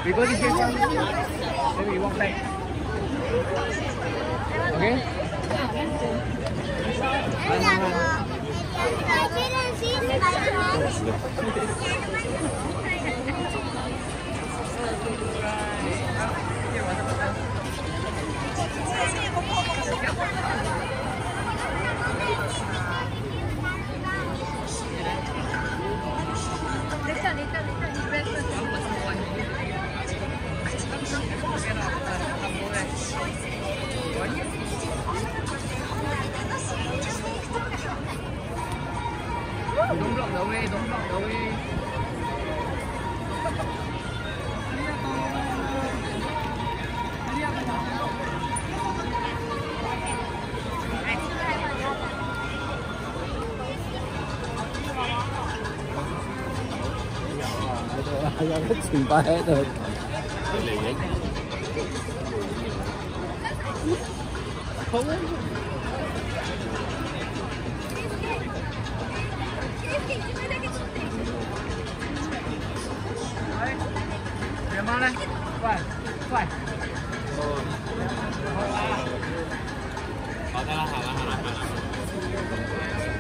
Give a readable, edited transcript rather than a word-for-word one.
Because this one, maybe you want back. Okay? Don't block the way, don't block the way. Ra cái chuyện ba hết rồi. Không. Về mang đây. Quay, quay. 好的了，好了，好了，好了。